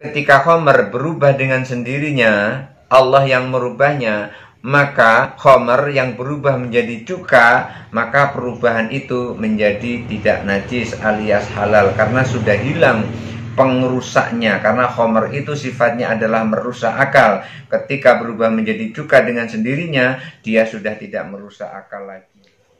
Ketika khamr berubah dengan sendirinya, Allah yang merubahnya, maka khamr yang berubah menjadi cuka, maka perubahan itu menjadi tidak najis alias halal karena sudah hilang pengerusaknya. Karena khamr itu sifatnya adalah merusak akal. Ketika berubah menjadi cuka dengan sendirinya, dia sudah tidak merusak akal lagi.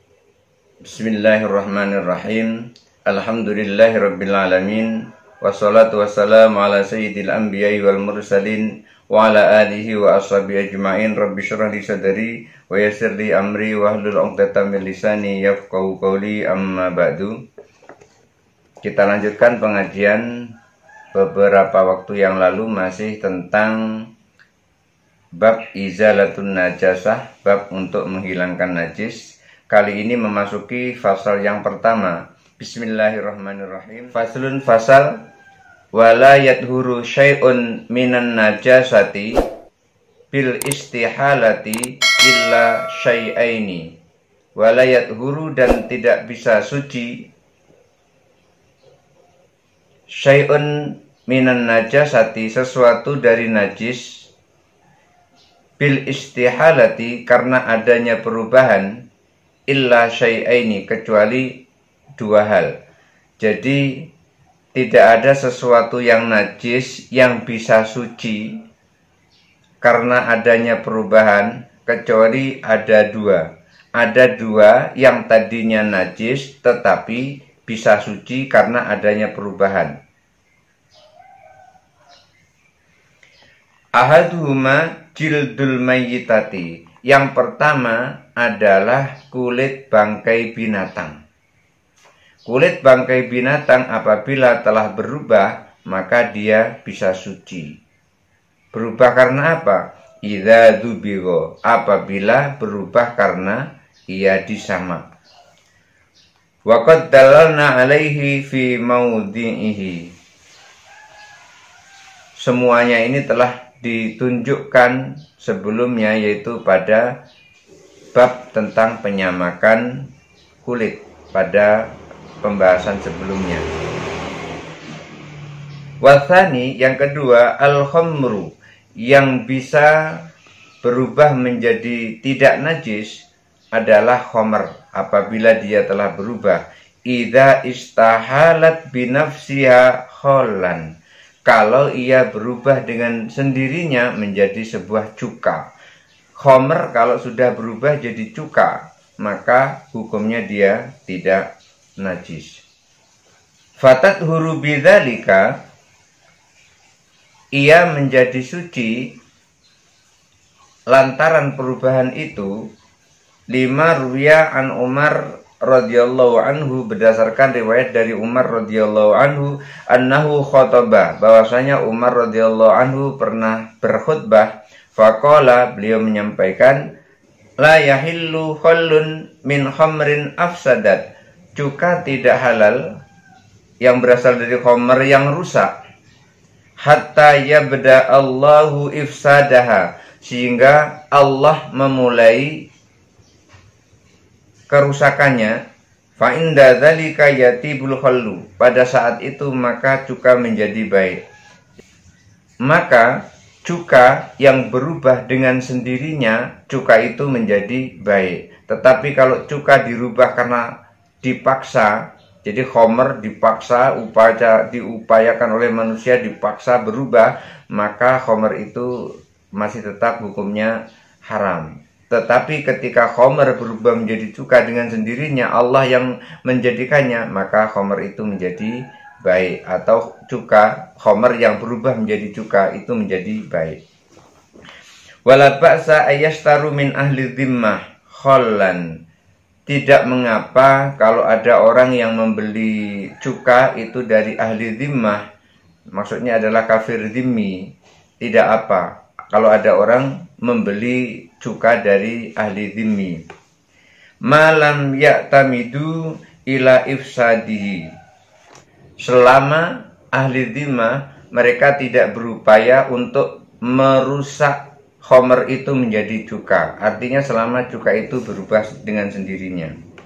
Bismillahirrahmanirrahim. Alhamdulillahirabbil alamin. Wassalatu wassalamu ala sayyidil anbiya'i wal mursalin wa ala alihi wa ashabihi ajma'in. Rabbi shrah li sadri wa yassir li amri wa hlul 'uqdatam min lisani yafqahu qawli, amma ba'du. Kita lanjutkan pengajian beberapa waktu yang lalu masih tentang bab izalatun najasah, bab untuk menghilangkan najis. Kali ini memasuki fasal yang pertama. Bismillahirrahmanirrahim. Faslun, fasal, wala yadhuru syai'un minan najasati bil istihalati illa syai'aini. Wala yadhuru, dan tidak bisa suci, syai'un minan najasati, sesuatu dari najis, bil istihalati, karena adanya perubahan, illa syai'aini, kecuali dua hal. Jadi tidak ada sesuatu yang najis yang bisa suci karena adanya perubahan, kecuali ada dua. Ada dua yang tadinya najis tetapi bisa suci karena adanya perubahan. Ahaduhuma jildul mayyitati. Yang pertama adalah kulit bangkai binatang. Kulit bangkai binatang apabila telah berubah, maka dia bisa suci. Berubah karena apa? Idza dzubigha, apabila berubah karena ia disamak. Wa qad dalalna 'alaihi fi maudhi'ihi. Semuanya ini telah ditunjukkan sebelumnya, yaitu pada bab tentang penyamakan kulit pada pembahasan sebelumnya. Wathani, yang kedua, al-khamru, yang bisa berubah menjadi tidak najis adalah khamr apabila dia telah berubah. Idza istahalat binafsiha khallan, kalau ia berubah dengan sendirinya menjadi sebuah cuka. Khamr kalau sudah berubah jadi cuka, maka hukumnya dia tidak najis. Fatat huru bidzalika, ia menjadi suci lantaran perubahan itu. Lima ruwiya an Umar radhiyallahu anhu, berdasarkan riwayat dari Umar radhiyallahu anhu, annahu khotobah, bahwasanya Umar radhiyallahu anhu pernah berkhutbah. Faqala, beliau menyampaikan, la yahillu khallun min khamrin afsadat, cuka tidak halal yang berasal dari khamr yang rusak, hatta yabda Allahu ifsadaha, sehingga Allah memulai kerusakannya. Fa inda dzalika yatibul khallu, pada saat itu maka cuka menjadi baik. Maka cuka yang berubah dengan sendirinya, cuka itu menjadi baik. Tetapi kalau cuka dirubah karena dipaksa, jadi khamr dipaksa, diupayakan oleh manusia, dipaksa berubah, maka khamr itu masih tetap hukumnya haram. Tetapi ketika khamr berubah menjadi cuka dengan sendirinya, Allah yang menjadikannya, maka khamr itu menjadi baik, atau cuka khamr yang berubah menjadi cuka itu menjadi baik. Wala ba'sa ayyastaru min ahli dhimmah khallan, tidak mengapa kalau ada orang yang membeli cuka itu dari ahli dhimmah, maksudnya adalah kafir dhimmi. Tidak apa kalau ada orang membeli cuka dari ahli dhimmi. Malam ya'tamidu ila ifsadihi, selama ahli dhimmah mereka tidak berupaya untuk merusak khamr itu menjadi cuka. Artinya selama cuka itu berubah dengan sendirinya.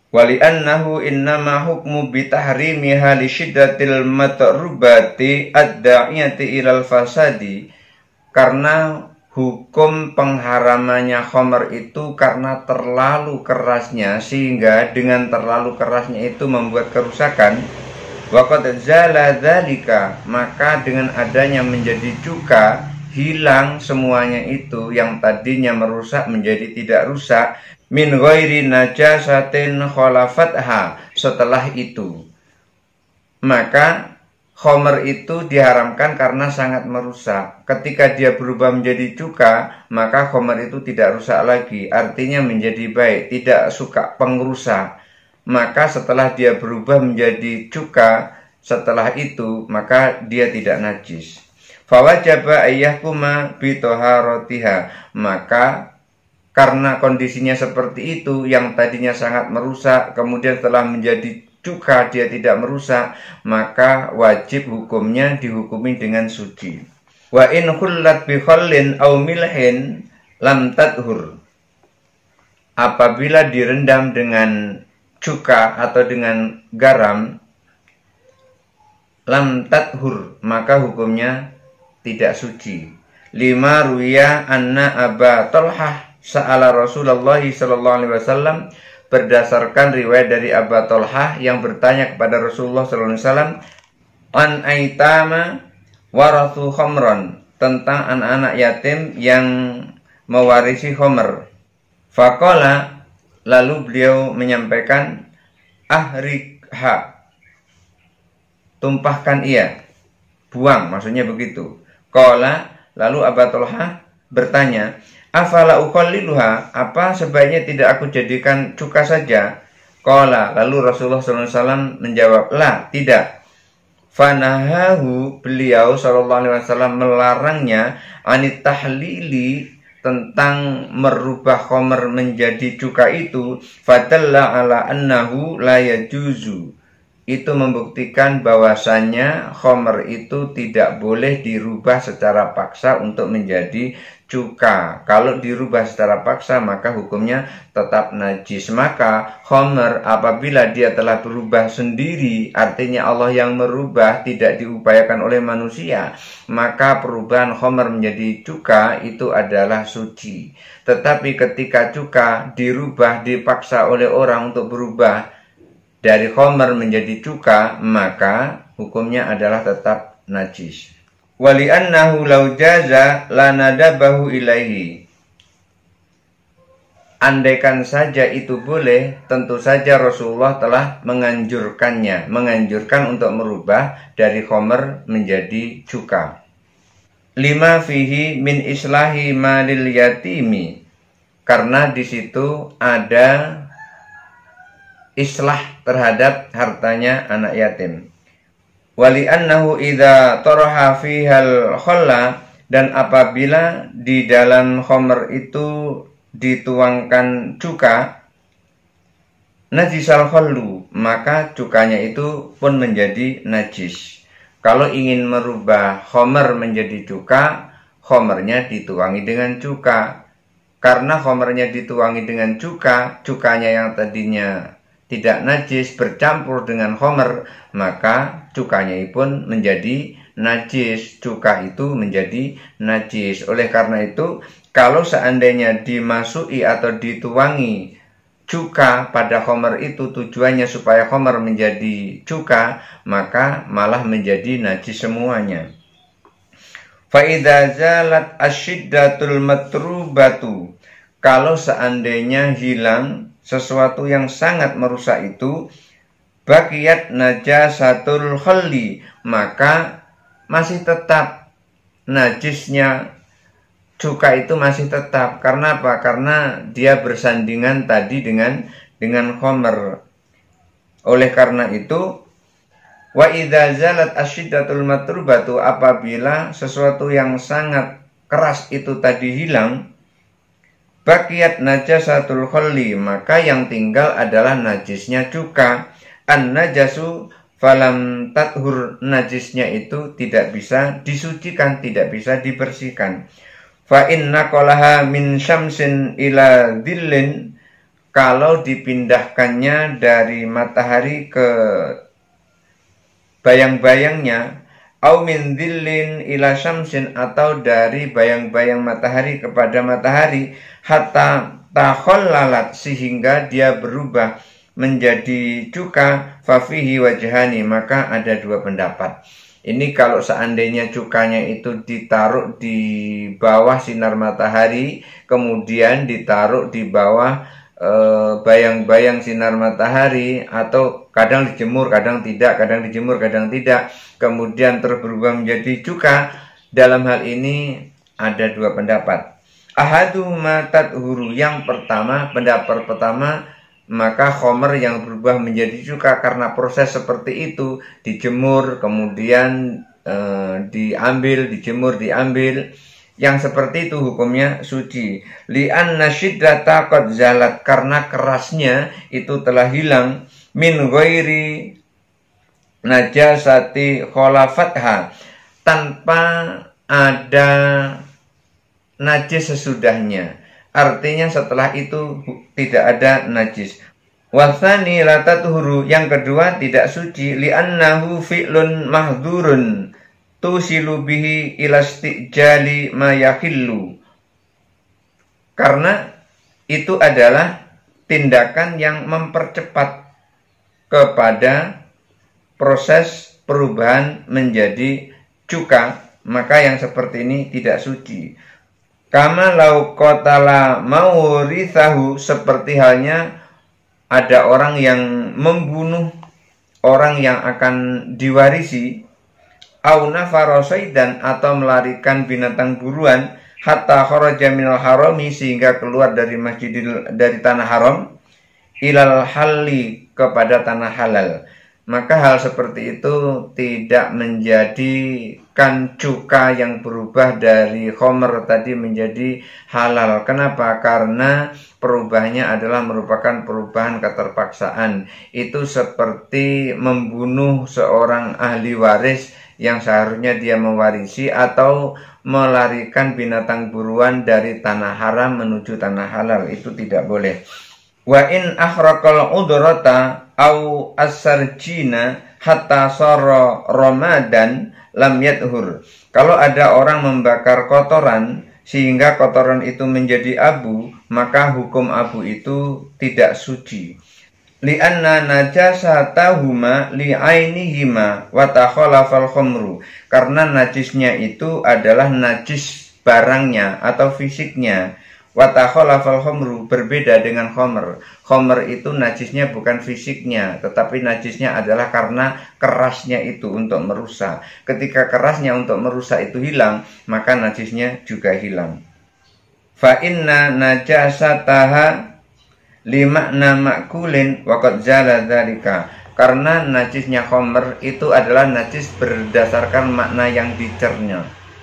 Wali annahu innama hukmu bitahrimiha li syiddatil matrubati ad-da'iyati ilal fasadi, karena hukum pengharamannya khamr itu karena terlalu kerasnya, sehingga dengan terlalu kerasnya itu membuat kerusakan. Wa qad zala dzalika, maka dengan adanya menjadi cuka, hilang semuanya itu yang tadinya merusak menjadi tidak rusak. Min ghairi najasatin khalafatha, setelah itu maka khamr itu diharamkan karena sangat merusak. Ketika dia berubah menjadi cuka, maka khamr itu tidak rusak lagi, artinya menjadi baik, tidak suka pengrusak. Maka setelah dia berubah menjadi cuka, setelah itu maka dia tidak najis. Fawajaba ayyahkuma bitoharatiha, maka karena kondisinya seperti itu, yang tadinya sangat merusak kemudian setelah menjadi cuka dia tidak merusak, maka wajib hukumnya dihukumi dengan suci. Wa in khullat bi khallin aw milhin lam tadhur, apabila direndam dengan cuka atau dengan garam, lam tadhur, maka hukumnya tidak suci. Lima ruya anna Aba Talhah sa'ala Rasulullah sallallahu alaihi wasallam, berdasarkan riwayat dari Aba Talhah yang bertanya kepada Rasulullah sallallahu alaihi wasallam, an aitama warathu khamran, tentang anak-anak yatim yang mewarisi khamr. Faqala, lalu beliau menyampaikan, ahrikha, tumpahkan ia, buang, maksudnya begitu. Qala, lalu Aba Talhah bertanya, afala ukhalliluha, apa sebaiknya tidak aku jadikan cuka saja? Qala, lalu Rasulullah SAW menjawab, la, tidak. Fanahahu, beliau SAW melarangnya, anit tahlili, tentang merubah khamr menjadi cuka itu. Fadalla ala annahu la yajuzu, itu membuktikan bahwasannya khamr itu tidak boleh dirubah secara paksa untuk menjadi cuka. Kalau dirubah secara paksa maka hukumnya tetap najis. Maka khamr apabila dia telah berubah sendiri, artinya Allah yang merubah, tidak diupayakan oleh manusia, maka perubahan khamr menjadi cuka itu adalah suci. Tetapi ketika cuka dirubah, dipaksa oleh orang untuk berubah dari khamr menjadi cuka, maka hukumnya adalah tetap najis. Wali annahu law jaza lanadabahu ilaihi, andaikan saja itu boleh, tentu saja Rasulullah telah menganjurkannya, menganjurkan untuk merubah dari khamr menjadi cuka. Lima fihi min islahi malil yatimi, karena di situ ada islah terhadap hartanya anak yatim. Wali annahu idza taraha fihal khalla, dan apabila di dalam khamr itu dituangkan cuka, najisal khallu, maka cukanya itu pun menjadi najis. Kalau ingin merubah khamr menjadi cuka, khamrnya dituangi dengan cuka. Karena khamrnya dituangi dengan cuka, cukanya yang tadinya tidak najis bercampur dengan khamr, maka cukanya pun menjadi najis, cuka itu menjadi najis. Oleh karena itu, kalau seandainya dimasuki atau dituangi cuka pada khamr itu tujuannya supaya khamr menjadi cuka, maka malah menjadi najis semuanya. Fa idza zalat asyiddatul matrubatu, kalau seandainya hilang sesuatu yang sangat merusak itu, baqiyat najasatul khalli, maka masih tetap najisnya cuka itu masih tetap. Karena apa? Karena dia bersandingan tadi dengan khamr. Oleh karena itu, wa idza zalat asyiddatul matrubatu, apabila sesuatu yang sangat keras itu tadi hilang, baqiyat najasatul khalli, maka yang tinggal adalah najisnya cuka. An najasu falam tathur, najisnya itu tidak bisa disucikan, tidak bisa dibersihkan. Fa inna qalaha min syamsin ila dhillin, kalau dipindahkannya dari matahari ke bayang-bayangnya, au min dhillin ila syamsin, atau dari bayang-bayang matahari kepada matahari, hatta takhallalat, sehingga dia berubah menjadi cuka, fafihi wajhani, maka ada dua pendapat. Ini kalau seandainya cukanya itu ditaruh di bawah sinar matahari, kemudian ditaruh di bawah bayang-bayang sinar matahari, atau kadang dijemur, kadang tidak, kadang dijemur, kadang tidak, kemudian terus berubah menjadi cuka. Dalam hal ini ada dua pendapat. Ahaduhuma tathuru, yang pertama, pendapat pertama, maka khomer yang berubah menjadi cuka karena proses seperti itu, dijemur, kemudian diambil, dijemur, diambil, yang seperti itu hukumnya suci. Li'anna syiddata qad zalat, karena kerasnya itu telah hilang, min ghairi najasati khalafatha, tanpa ada najis sesudahnya. Artinya setelah itu tidak ada najis. Wasani la tatuhuru, yang kedua tidak suci, li'annahu fi'lun mahdhurun tusilu bihi ila istijali ma yakhillu, karena itu adalah tindakan yang mempercepat kepada proses perubahan menjadi cuka, maka yang seperti ini tidak suci. Kama lau qatala maurithahu, seperti halnya ada orang yang membunuh orang yang akan diwarisi, au nafara saidan, atau melarikan binatang buruan, hatta kharaja minal harami, sehingga keluar dari dari tanah haram, ilal halli, kepada tanah halal, maka hal seperti itu tidak menjadikan cuka yang berubah dari khomer tadi menjadi halal. Kenapa? Karena perubahannya adalah merupakan perubahan keterpaksaan. Itu seperti membunuh seorang ahli waris yang seharusnya dia mewarisi, atau melarikan binatang buruan dari tanah haram menuju tanah halal, itu tidak boleh. Wa in akhraqal udrata au asarjina hatta sara ramadan lam yadhur. Kalau ada orang membakar kotoran sehingga kotoran itu menjadi abu, maka hukum abu itu tidak suci. Li'anna najasatahuma li'ainihima wa takhalafal khamru, karena najisnya itu adalah najis barangnya atau fisiknya. Wa takhalafal khamru, berbeda dengan khamr. Khamr itu najisnya bukan fisiknya, tetapi najisnya adalah karena kerasnya itu untuk merusak. Ketika kerasnya untuk merusak itu hilang, maka najisnya juga hilang. Fa inna najasataha limakna makulin waqad zala dzalika, karena najisnya khamr itu adalah najis berdasarkan makna yang dicerna.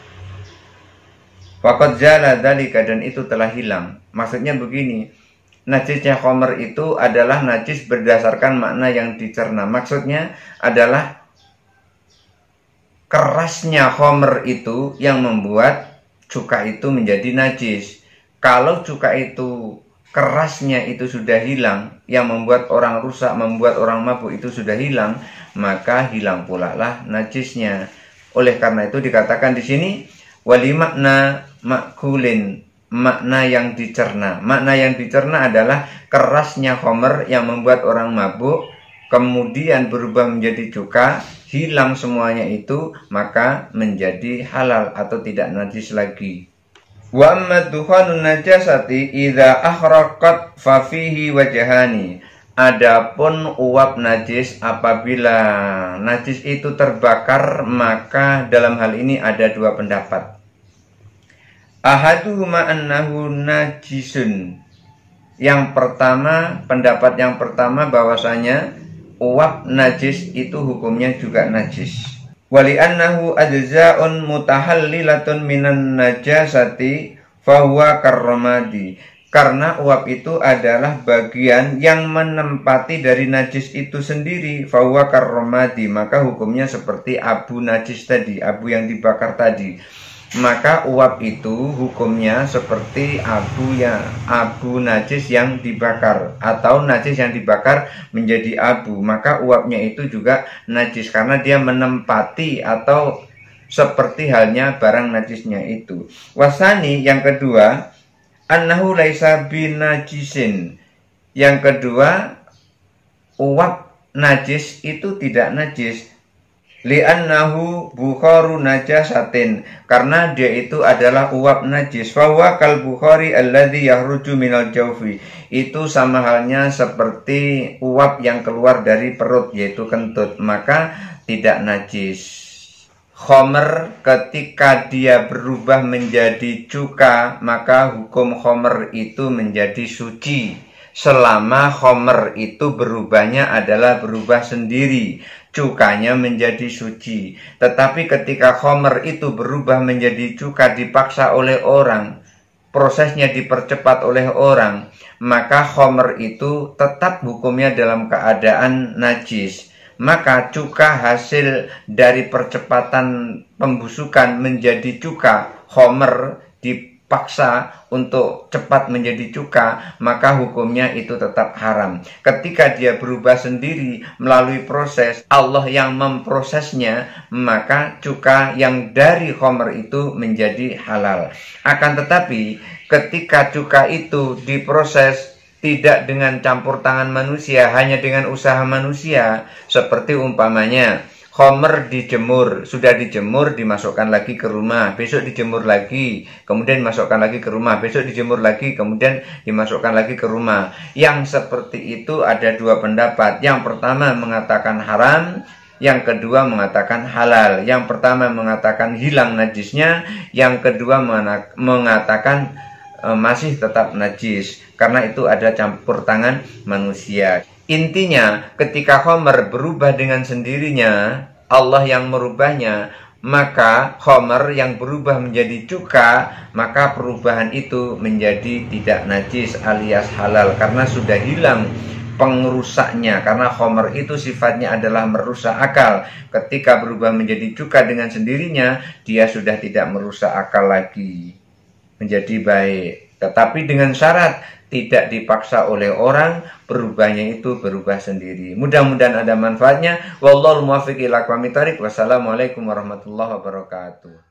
Waqad zala dzalika, dan itu telah hilang. Maksudnya begini, najisnya khamr itu adalah najis berdasarkan makna yang dicerna. Maksudnya adalah kerasnya khamr itu yang membuat cuka itu menjadi najis. Kalau cuka itu kerasnya itu sudah hilang, yang membuat orang rusak, membuat orang mabuk itu sudah hilang, maka hilang pula lah najisnya. Oleh karena itu dikatakan di sini wali makna makulin, makna yang dicerna. Makna yang dicerna adalah kerasnya khamr yang membuat orang mabuk, kemudian berubah menjadi cuka, hilang semuanya itu, maka menjadi halal atau tidak najis lagi. Wa amma dukhanun najasati idza akhraqat fa fihi wajhani. Adapun uap najis, apabila najis itu terbakar, maka dalam hal ini ada dua pendapat. Ahaduhuma annahu najisun. Yang pertama, pendapat yang pertama bahwasanya uap najis itu hukumnya juga najis. Wali annahu ajza'un mutahallilatun minan najasati fahuwa karramadi, karena uap itu adalah bagian yang menempati dari najis itu sendiri, fahuwa karramadi, maka hukumnya seperti abu najis tadi, abu yang dibakar tadi. maka uap itu hukumnya seperti abu najis yang dibakar, atau najis yang dibakar menjadi abu, maka uapnya itu juga najis karena dia menempati atau seperti halnya barang najisnya itu. Wasani, yang kedua, annahu laisa binajisin. Yang kedua, uap najis itu tidak najis. Li'annahu bukharu najasatin, karena dia itu adalah uap najis. Fahuwa kal bukhari alladhi yahruju minal jawfi, itu sama halnya seperti uap yang keluar dari perut, yaitu kentut, maka tidak najis. Khomer ketika dia berubah menjadi cuka, maka hukum khomer itu menjadi suci selama khomer itu berubahnya adalah berubah sendiri, cukanya menjadi suci. Tetapi ketika khomer itu berubah menjadi cuka dipaksa oleh orang, prosesnya dipercepat oleh orang, maka khomer itu tetap hukumnya dalam keadaan najis. Maka cuka hasil dari percepatan pembusukan menjadi cuka, khomer dipaksa untuk cepat menjadi cuka, maka hukumnya itu tetap haram. Ketika dia berubah sendiri melalui proses, Allah yang memprosesnya, maka cuka yang dari khomer itu menjadi halal. Akan tetapi ketika cuka itu diproses tidak dengan campur tangan manusia, hanya dengan usaha manusia, seperti umpamanya khomer dijemur, sudah dijemur, dimasukkan lagi ke rumah, besok dijemur lagi, kemudian dimasukkan lagi ke rumah, besok dijemur lagi, kemudian dimasukkan lagi ke rumah. Yang seperti itu ada dua pendapat. Yang pertama mengatakan haram, yang kedua mengatakan halal. Yang pertama mengatakan hilang najisnya, yang kedua mengatakan masih tetap najis, karena itu ada campur tangan manusia. Intinya, ketika khomer berubah dengan sendirinya, Allah yang merubahnya, maka khomer yang berubah menjadi cuka, maka perubahan itu menjadi tidak najis alias halal, karena sudah hilang pengerusaknya. Karena khomer itu sifatnya adalah merusak akal. Ketika berubah menjadi cuka dengan sendirinya, dia sudah tidak merusak akal lagi, menjadi baik. Tetapi dengan syarat tidak dipaksa oleh orang, berubahnya itu berubah sendiri. Mudah-mudahan ada manfaatnya. Wallahul muwaffiq ila aqwamit thoriq. Wassalamualaikum warahmatullahi wabarakatuh.